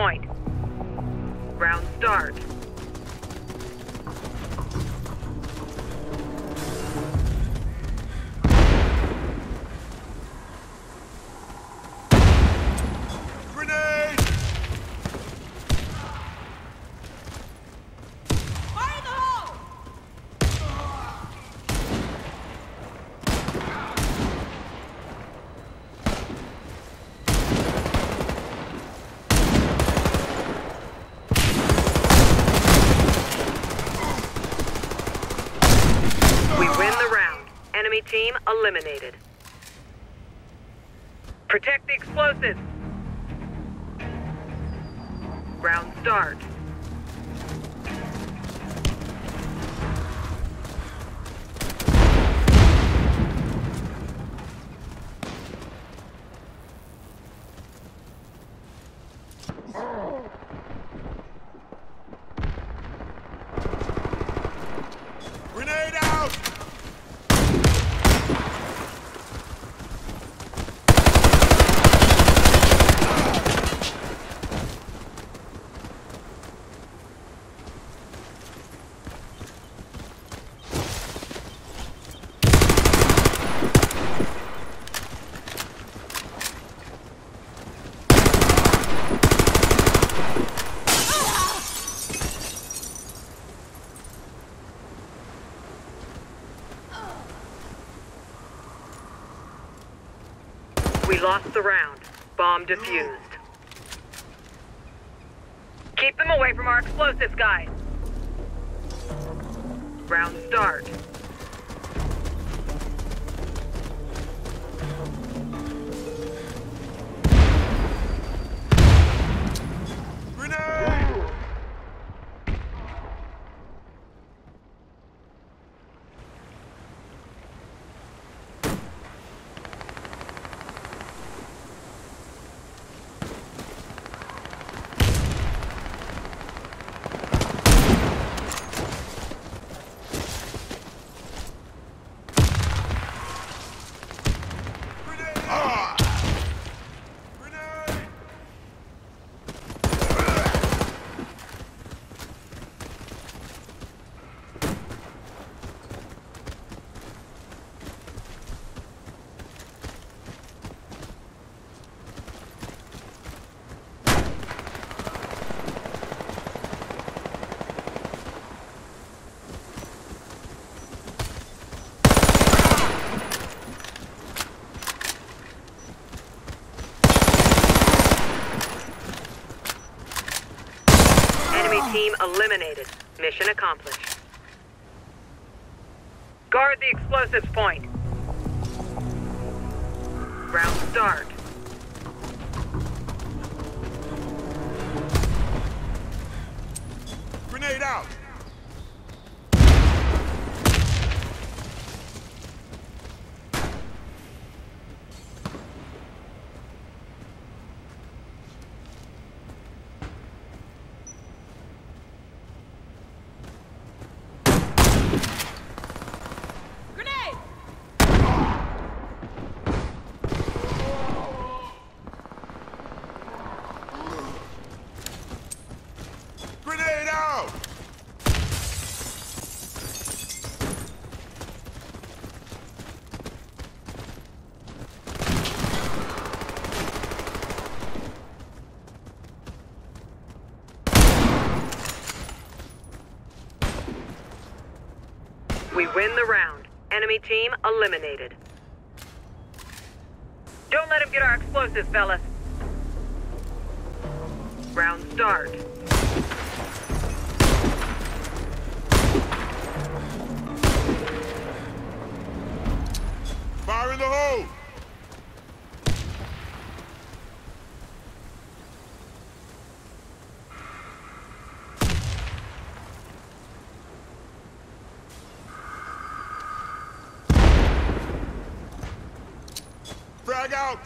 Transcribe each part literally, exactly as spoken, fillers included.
point. Round start. Grenade! Fire in the hole! We win the round. Enemy team eliminated. Protect the explosives. Round start. Grenade out! We lost the round. Bomb defused. Keep them away from our explosives, guys. Round start. Grenade! Ah! Grenade! Enemy team eliminated. Mission accomplished. Guard the explosives point. Round start. Grenade out! Grenade! Grenade out! We win the round. Enemy team eliminated. Don't let him get our explosives, fellas. Round start. Fire in the hole! Frag out!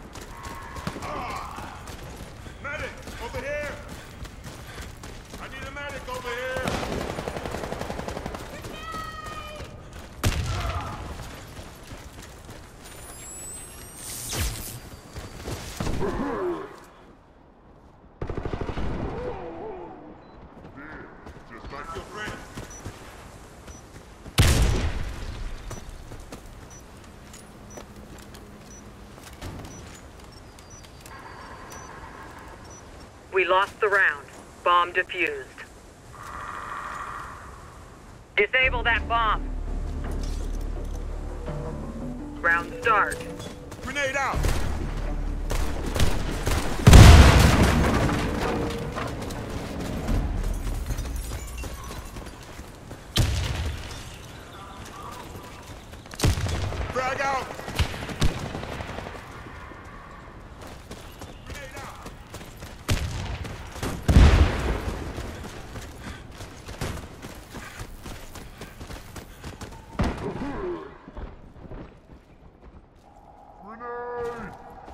Ah! Medic, over here! I need a lost the round. Bomb defused. Disable that bomb. Round start. Grenade out! Frag out! Grenade out! Grenade!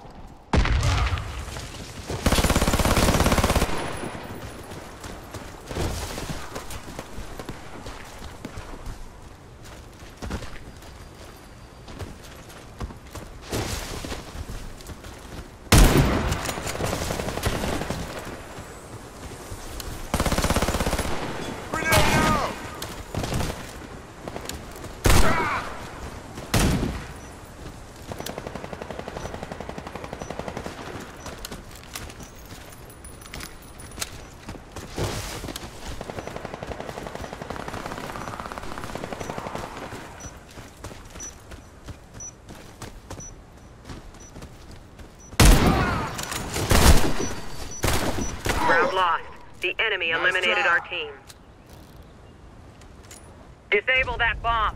Grenade out! Ah! Round lost. The enemy Nice eliminated try. our team. Disable that bomb.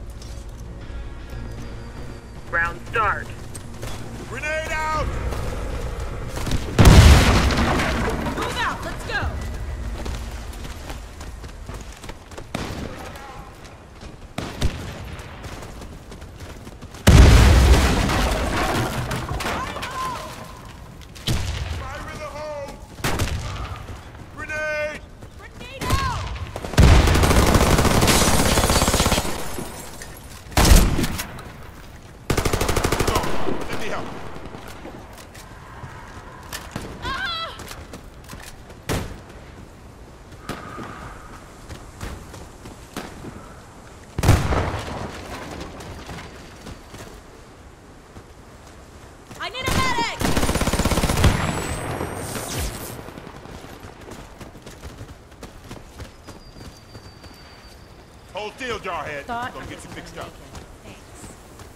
Round start. Grenade out! Move out. Let's go. Fire in the hole! Grenade! Grenade out. Let me help. Ah! I need a medic. Hold still, Jarhead. Thought Gonna get you fixed up. Thanks.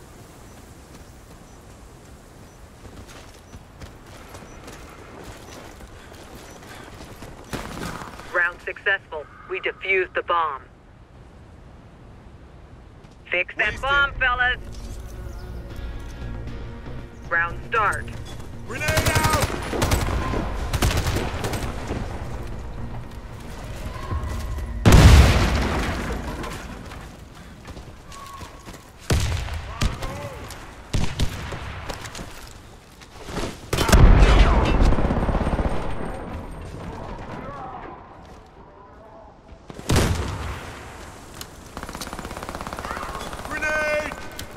Round successful. We defused the bomb. Fix that Wasted. bomb, fellas. Round start. Grenade out! Grenade!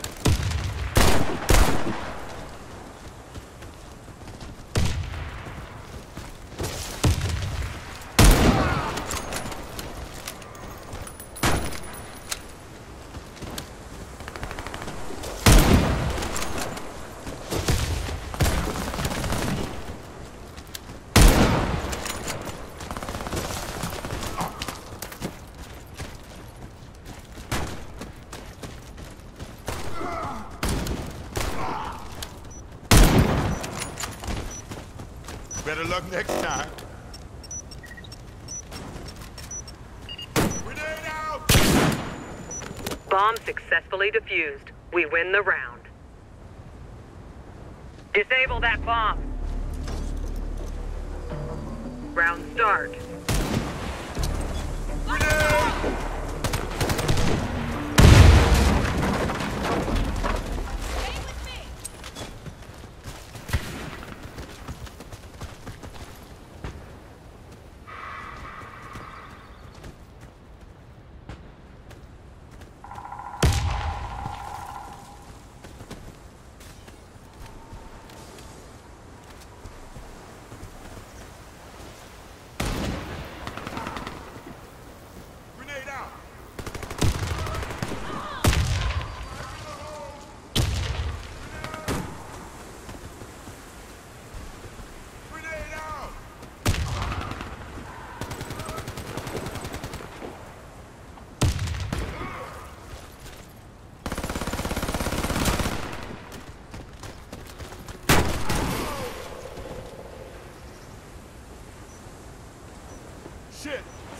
Better luck next time. Grenade out! Bomb successfully defused. We win the round. Disable that bomb. Round start. Grenade! Stay with me.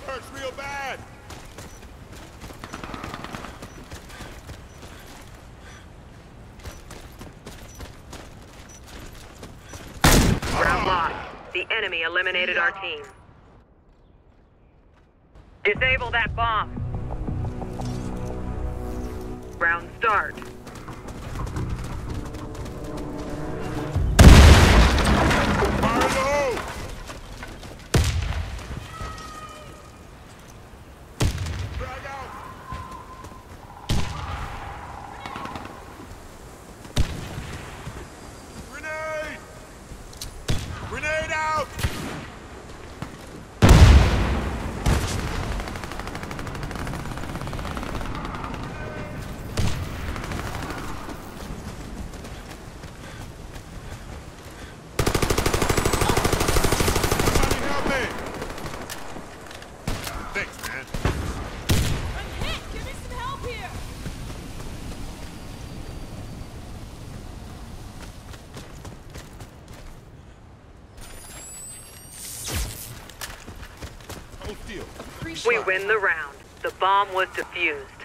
hurts real bad. Round lost. The enemy eliminated our team. Disable that bomb. Round start. Fire in the hole. Frag out. Grenade! Grenade out! Somebody help me! Thanks, man. I'm hit! Give me some help here! Hold still. Appreciate We win the round. The bomb was defused.